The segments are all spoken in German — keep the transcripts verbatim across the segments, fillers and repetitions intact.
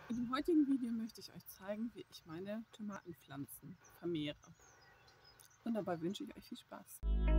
In dem heutigen Video möchte ich euch zeigen, wie ich meine Tomatenpflanzen vermehre. Und dabei wünsche ich euch viel Spaß.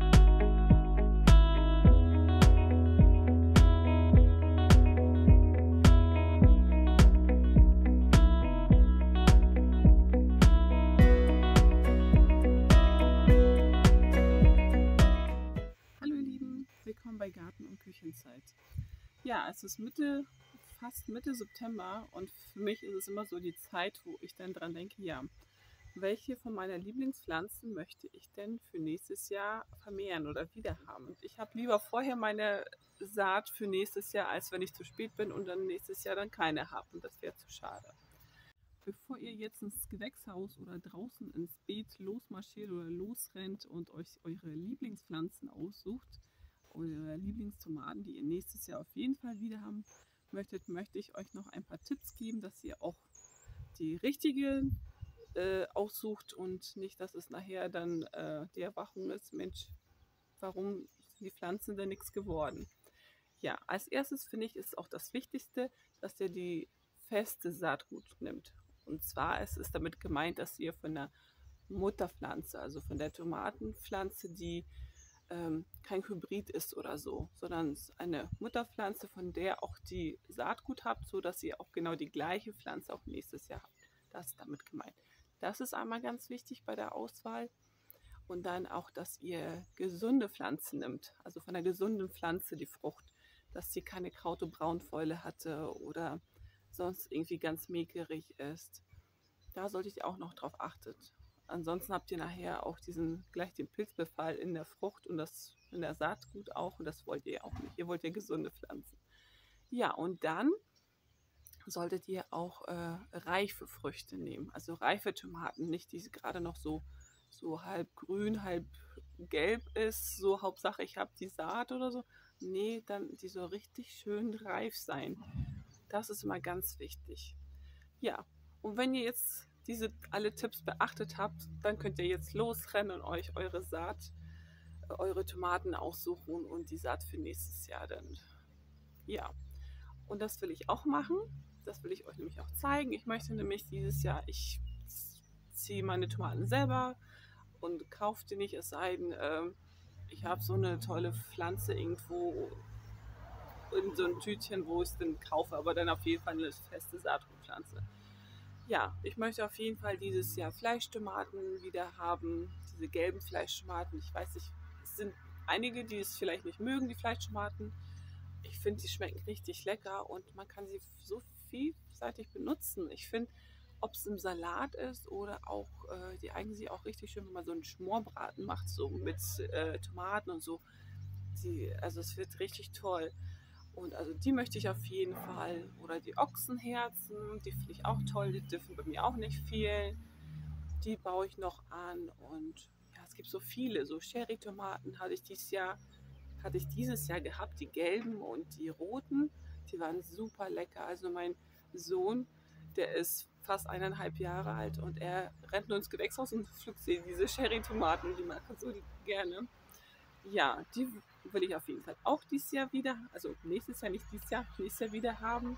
Hallo ihr Lieben, willkommen bei Garten- und Küchenzeit. Ja, es ist Mitte, fast Mitte September und für mich ist es immer so die Zeit, wo ich dann dran denke, ja, welche von meiner Lieblingspflanzen möchte ich denn für nächstes Jahr vermehren oder wieder haben? Ich habe lieber vorher meine Saat für nächstes Jahr, als wenn ich zu spät bin und dann nächstes Jahr dann keine habe. Und das wäre zu schade. Bevor ihr jetzt ins Gewächshaus oder draußen ins Beet losmarschiert oder losrennt und euch eure Lieblingspflanzen aussucht, eure Lieblingstomaten, die ihr nächstes Jahr auf jeden Fall wieder haben möchtet, möchte ich euch noch ein paar Tipps geben, dass ihr auch die richtige äh, aussucht und nicht, dass es nachher dann äh, die Erwachung ist, Mensch, warum sind die Pflanzen denn nichts geworden? Ja, als erstes finde ich, ist auch das Wichtigste, dass ihr die feste Saatgut nimmt. Und zwar ist es damit gemeint, dass ihr von der Mutterpflanze, also von der Tomatenpflanze, die ähm, kein Hybrid ist oder so, sondern eine Mutterpflanze, von der auch die Saatgut habt, sodass ihr auch genau die gleiche Pflanze auch nächstes Jahr habt. Das ist damit gemeint. Das ist einmal ganz wichtig bei der Auswahl. Und dann auch, dass ihr gesunde Pflanzen nimmt, also von einer gesunden Pflanze die Frucht, dass sie keine Kraut- und Braunfäule hatte oder sonst irgendwie ganz mekerig ist. Da solltet ihr auch noch drauf achten. Ansonsten habt ihr nachher auch diesen, gleich den Pilzbefall in der Frucht und das in der Saatgut auch und das wollt ihr auch nicht. Ihr wollt ja gesunde Pflanzen. Ja, und dann solltet ihr auch äh, reife Früchte nehmen, also reife Tomaten, nicht die gerade noch so, so halb grün, halb gelb ist, so Hauptsache ich habe die Saat oder so. Nee, dann die so richtig schön reif sein. Das ist immer ganz wichtig. Ja, und wenn ihr jetzt diese alle Tipps beachtet habt, dann könnt ihr jetzt losrennen und euch eure Saat, eure Tomaten aussuchen und die Saat für nächstes Jahr dann. Ja, und das will ich auch machen. Das will ich euch nämlich auch zeigen. Ich möchte nämlich dieses Jahr, ich ziehe meine Tomaten selber und kaufe die nicht, es sei denn, ähm, ich habe so eine tolle Pflanze irgendwo in so ein Tütchen, wo ich es dann kaufe, aber dann auf jeden Fall eine feste Saatgutpflanze. Ja, ich möchte auf jeden Fall dieses Jahr Fleischtomaten wieder haben, diese gelben Fleischtomaten. Ich weiß nicht, es sind einige, die es vielleicht nicht mögen, die Fleischtomaten. Ich finde, die schmecken richtig lecker und man kann sie so vielseitig benutzen. Ich finde, ob es im Salat ist oder auch, äh, die eignen sich auch richtig schön, wenn man so einen Schmorbraten macht, so mit äh, Tomaten und so. Die, also es wird richtig toll. Und also die möchte ich auf jeden Fall. Oder die Ochsenherzen, die finde ich auch toll. Die dürfen bei mir auch nicht fehlen. Die baue ich noch an. Und ja, es gibt so viele. So Cherry-Tomaten hatte ich dieses Jahr, hatte ich dieses Jahr gehabt, die gelben und die roten. Die waren super lecker. Also mein Sohn, der ist fast eineinhalb Jahre alt und er rennt nur ins Gewächshaus und pflückt sie, diese Cherry-Tomaten, die mag er so gerne. Ja, die will ich auf jeden Fall auch dieses Jahr wieder, also nächstes Jahr, nicht dieses Jahr, nächstes Jahr wieder haben.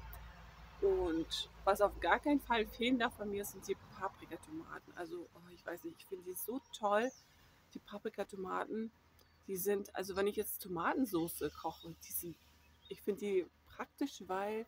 Und was auf gar keinen Fall fehlen darf bei mir, sind die Paprikatomaten. Also, oh, ich weiß nicht, ich finde die so toll, die Paprikatomaten. Die sind, also wenn ich jetzt Tomatensauce koche, die sind, ich finde die praktisch, weil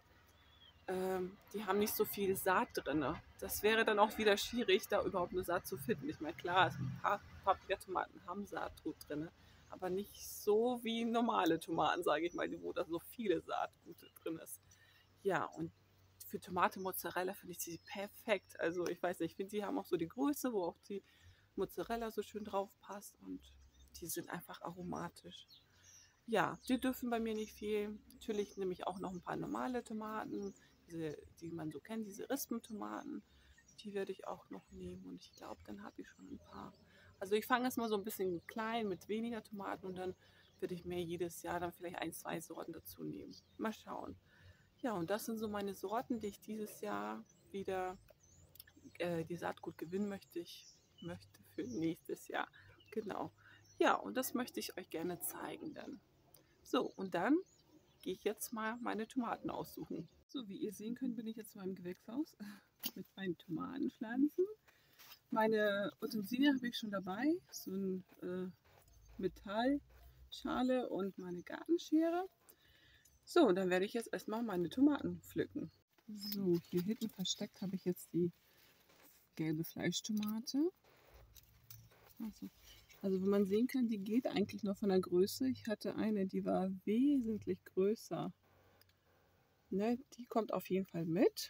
ähm, die haben nicht so viel Saat drin. Das wäre dann auch wieder schwierig, da überhaupt eine Saat zu finden. Ich meine, klar, ein paar Paprikatomaten haben Saatgut drin, aber nicht so wie normale Tomaten, sage ich mal, wo da so viele Saatgut drin ist. Ja, und für Tomate Mozzarella finde ich sie perfekt. Also ich weiß nicht, ich finde, die haben auch so die Größe, wo auch die Mozzarella so schön drauf passt und die sind einfach aromatisch. Ja, die dürfen bei mir nicht fehlen. Natürlich nehme ich auch noch ein paar normale Tomaten, diese, die man so kennt, diese Rispentomaten. Die werde ich auch noch nehmen und ich glaube, dann habe ich schon ein paar. Also ich fange jetzt mal so ein bisschen klein mit weniger Tomaten und dann werde ich mir jedes Jahr dann vielleicht ein, zwei Sorten dazu nehmen. Mal schauen. Ja, und das sind so meine Sorten, die ich dieses Jahr wieder äh, die Saatgut gewinnen möchte ich möchte für nächstes Jahr. Genau. Ja, und das möchte ich euch gerne zeigen dann. So, und dann gehe ich jetzt mal meine Tomaten aussuchen. So, wie ihr sehen könnt, bin ich jetzt in meinem Gewächshaus mit meinen Tomatenpflanzen. Meine Utensilien habe ich schon dabei, so ein äh, Metallschale und meine Gartenschere. So, dann werde ich jetzt erstmal meine Tomaten pflücken. So, hier hinten versteckt habe ich jetzt die gelbe Fleischtomate. Also, also wenn man sehen kann, die geht eigentlich noch von der Größe. Ich hatte eine, die war wesentlich größer. Ne, die kommt auf jeden Fall mit.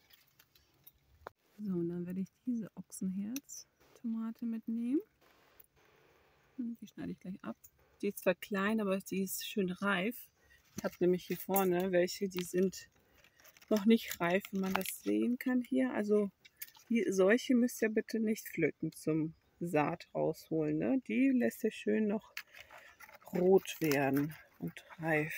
So, und dann werde ich diese Ochsenherz-Tomate mitnehmen. Die schneide ich gleich ab. Die ist zwar klein, aber sie ist schön reif. Ich habe nämlich hier vorne welche, die sind noch nicht reif, wenn man das sehen kann hier. Also die, solche müsst ihr bitte nicht pflücken zum Saat rausholen. Ne? Die lässt ihr schön noch rot werden und reif.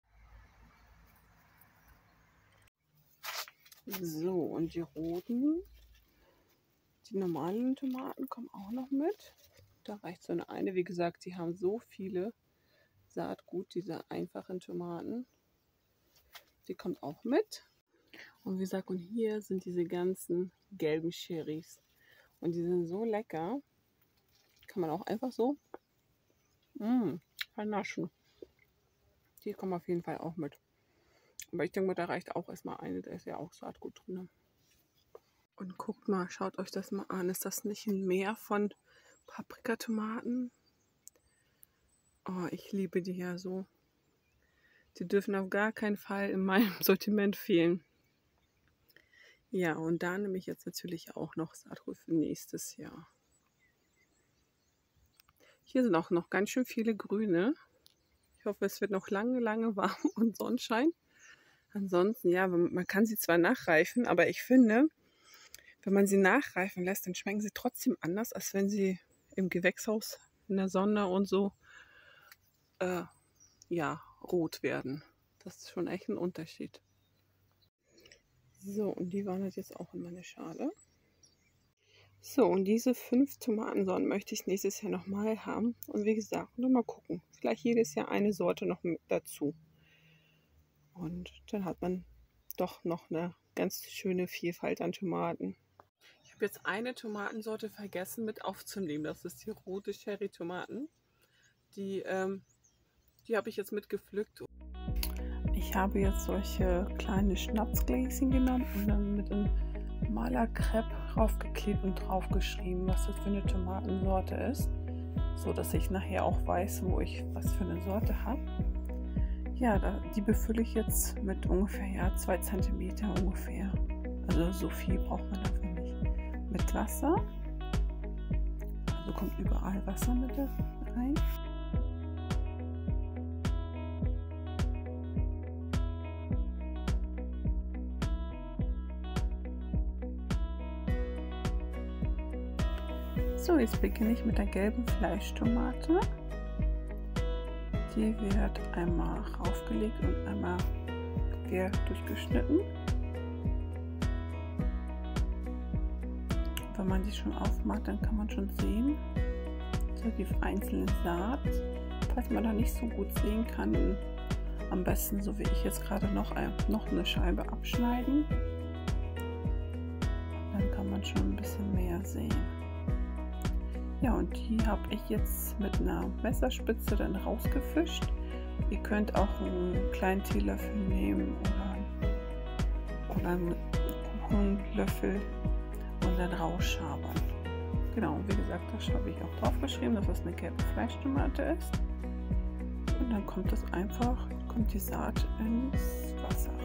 So, und die roten, die normalen Tomaten kommen auch noch mit. Da reicht so eine eine. Wie gesagt, die haben so viele Saatgut, diese einfachen Tomaten. Die kommt auch mit. Und wie gesagt, und hier sind diese ganzen gelben Cherries. Und die sind so lecker. Kann man auch einfach so mh, vernaschen. Die kommen auf jeden Fall auch mit. Aber ich denke mal, da reicht auch erstmal eine. Da ist ja auch Saatgut drin. Und guckt mal, schaut euch das mal an. Ist das nicht ein Meer von Paprikatomaten? Oh, ich liebe die ja so. Die dürfen auf gar keinen Fall in meinem Sortiment fehlen. Ja, und da nehme ich jetzt natürlich auch noch Saatgut für nächstes Jahr. Hier sind auch noch ganz schön viele grüne. Ich hoffe, es wird noch lange, lange warm und Sonnenschein. Ansonsten, ja, man kann sie zwar nachreifen, aber ich finde, wenn man sie nachreifen lässt, dann schmecken sie trotzdem anders, als wenn sie im Gewächshaus in der Sonne und so äh, ja, rot werden. Das ist schon echt ein Unterschied. So, und die wandert jetzt auch in meine Schale. So, und diese fünf Tomatensorten möchte ich nächstes Jahr nochmal haben. Und wie gesagt, nur mal gucken. Vielleicht jedes Jahr eine Sorte noch mit dazu. Und dann hat man doch noch eine ganz schöne Vielfalt an Tomaten. Ich habe jetzt eine Tomatensorte vergessen mit aufzunehmen. Das ist die rote Cherry-Tomaten. Die, ähm, die habe ich jetzt mitgepflückt. Ich habe jetzt solche kleine Schnapsgläschen genommen und dann mit einem Malerkrepp raufgeklebt und draufgeschrieben, was das für eine Tomatensorte ist. So dass ich nachher auch weiß, wo ich was für eine Sorte habe. Ja, da, die befülle ich jetzt mit ungefähr ja, zwei Zentimeter ungefähr. Also so viel braucht man dafür nicht. Mit Wasser. Also kommt überall Wasser mit rein. So, jetzt beginne ich mit der gelben Fleischtomate. Die wird einmal raufgelegt und einmal quer durchgeschnitten. Wenn man die schon aufmacht, dann kann man schon sehen, so die einzelne Saat. Falls man da nicht so gut sehen kann, am besten, so wie ich jetzt gerade, noch, ein, noch eine Scheibe abschneiden. Dann kann man schon ein bisschen mehr sehen. Ja, und die habe ich jetzt mit einer Messerspitze dann rausgefischt. Ihr könnt auch einen kleinen Teelöffel nehmen oder, oder einen Kuchenlöffel und dann rausschabern. Genau, und wie gesagt, das habe ich auch drauf geschrieben, dass das eine gelbe Fleischtomate ist. Und dann kommt das einfach, kommt die Saat ins Wasser rein.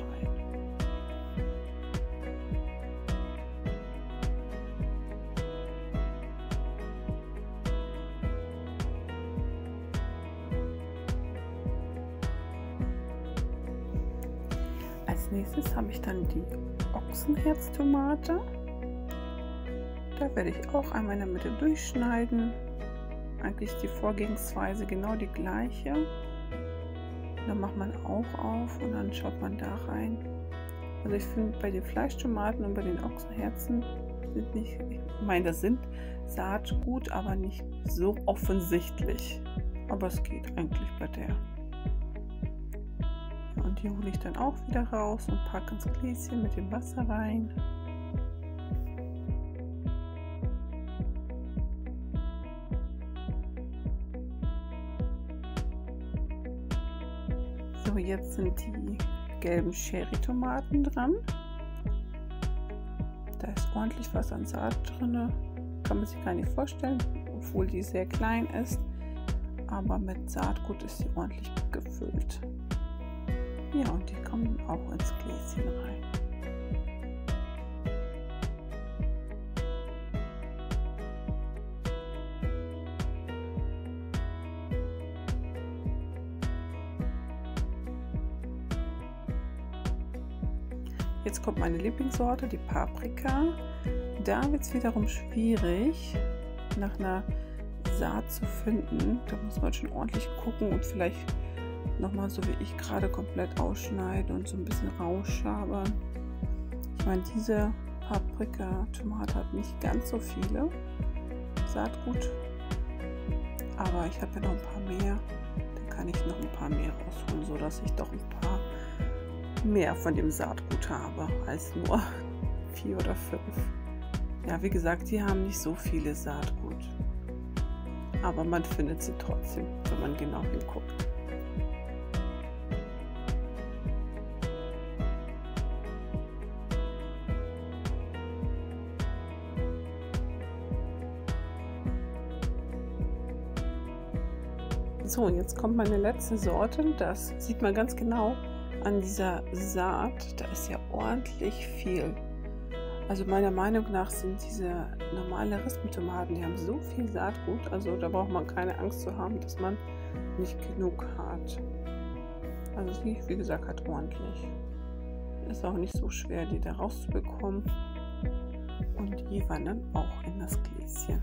Als nächstes habe ich dann die Ochsenherztomate. Da werde ich auch einmal in der Mitte durchschneiden. Eigentlich die Vorgehensweise genau die gleiche. Dann macht man auch auf und dann schaut man da rein. Also ich finde, bei den Fleischtomaten und bei den Ochsenherzen sind nicht, ich meine, das sind Saatgut, aber nicht so offensichtlich. Aber es geht eigentlich bei der. und die hole ich dann auch wieder raus und packe ins Gläschen mit dem Wasser rein. So, jetzt sind die gelben Cherry-Tomaten dran. Da ist ordentlich was an Saat drin, kann man sich gar nicht vorstellen, obwohl die sehr klein ist. Aber mit Saatgut ist sie ordentlich gefüllt. Ja, und die kommen auch ins Gläschen rein. Jetzt kommt meine Lieblingssorte, die Paprika. Da wird es wiederum schwierig, nach einer Saat zu finden. Da muss man schon ordentlich gucken und vielleicht nochmal so wie ich gerade komplett ausschneiden und so ein bisschen rausschabern. Ich meine, diese Paprika-Tomate hat nicht ganz so viele Saatgut, aber ich habe ja noch ein paar mehr. Da kann ich noch ein paar mehr rausholen, sodass ich doch ein paar mehr von dem Saatgut habe als nur vier oder fünf. Ja, wie gesagt, die haben nicht so viele Saatgut, aber man findet sie trotzdem, wenn man genau hinguckt. So, jetzt kommt meine letzte Sorte. Das sieht man ganz genau an dieser Saat. Da ist ja ordentlich viel. Also meiner Meinung nach sind diese normalen Rispentomaten, die haben so viel Saatgut. Also da braucht man keine Angst zu haben, dass man nicht genug hat. Also sie, wie gesagt, hat ordentlich. Ist auch nicht so schwer, die da rauszubekommen. Und die wandern auch in das Gläschen.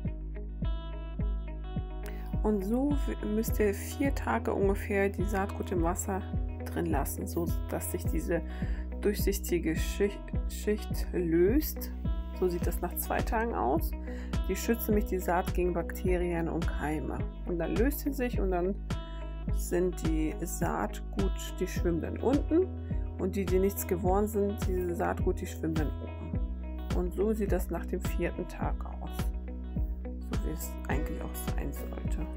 Und so müsst ihr vier Tage ungefähr die Saatgut im Wasser drin lassen, so dass sich diese durchsichtige Schicht, Schicht löst. So sieht das nach zwei Tagen aus. Die schützt nämlich die Saat gegen Bakterien und Keime. Und dann löst sie sich und dann sind die Saatgut, die schwimmen dann unten. Und die, die nichts geworden sind, diese Saatgut, die schwimmen dann oben. Und so sieht das nach dem vierten Tag aus. So wie es eigentlich auch sein sollte.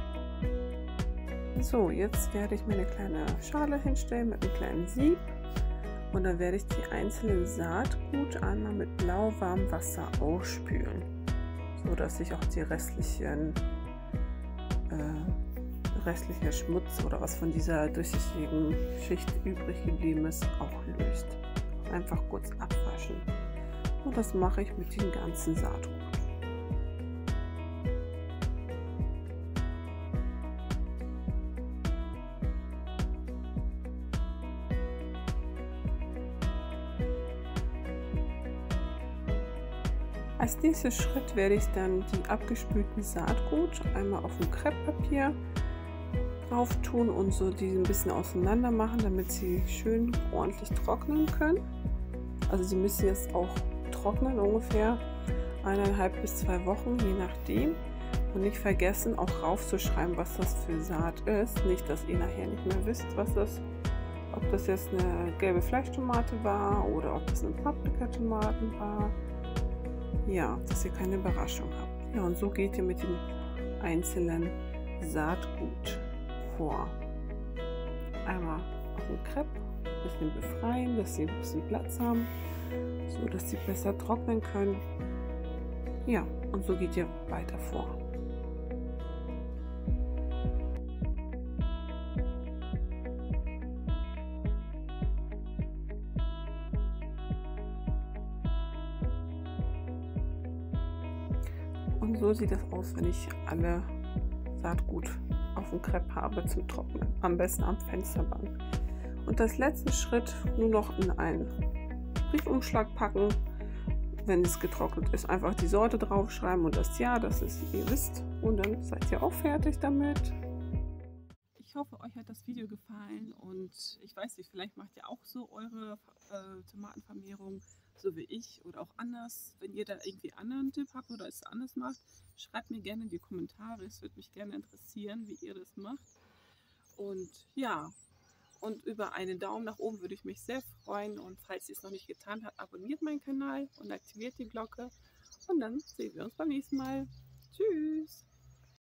So, jetzt werde ich mir eine kleine Schale hinstellen mit einem kleinen Sieb und dann werde ich die einzelnen Saatgut einmal mit lauwarmem Wasser ausspülen, so dass sich auch die restlichen äh, restlicher Schmutz oder was von dieser durchsichtigen Schicht übrig geblieben ist, auch löst. Einfach kurz abwaschen. Und das mache ich mit dem ganzen Saatgut. Als nächsten Schritt werde ich dann die abgespülten Saatgut einmal auf dem Krepppapier drauf tun und so die ein bisschen auseinander machen, damit sie schön ordentlich trocknen können. Also sie müssen jetzt auch trocknen, ungefähr eineinhalb bis zwei Wochen, je nachdem. Und nicht vergessen, auch raufzuschreiben, was das für Saat ist. Nicht, dass ihr nachher nicht mehr wisst, was das, ob das jetzt eine gelbe Fleischtomate war oder ob das eine Paprikatomaten war. Ja, dass ihr keine Überraschung habt. Ja, und so geht ihr mit dem einzelnen Saatgut vor. Einmal auf dem Krepp, ein bisschen befreien, dass sie ein bisschen Platz haben, so dass sie besser trocknen können. Ja, und so geht ihr weiter vor. Und so sieht das aus, wenn ich alle Saatgut auf dem Krepp habe zum Trocknen. Am besten am Fensterbank. Und als letzten Schritt nur noch in einen Briefumschlag packen. Wenn es getrocknet ist, einfach die Sorte draufschreiben und das Jahr, dass es ihr wisst. Und dann seid ihr auch fertig damit. Ich hoffe, euch hat das Video gefallen und ich weiß nicht, vielleicht macht ihr auch so eure äh, Tomatenvermehrung, so wie ich oder auch anders. Wenn ihr da irgendwie einen anderen Tipp habt oder es anders macht, schreibt mir gerne in die Kommentare. Es würde mich gerne interessieren, wie ihr das macht. Und ja, Und über einen Daumen nach oben würde ich mich sehr freuen. Und falls ihr es noch nicht getan habt, abonniert meinen Kanal und aktiviert die Glocke. Und dann sehen wir uns beim nächsten Mal. Tschüss!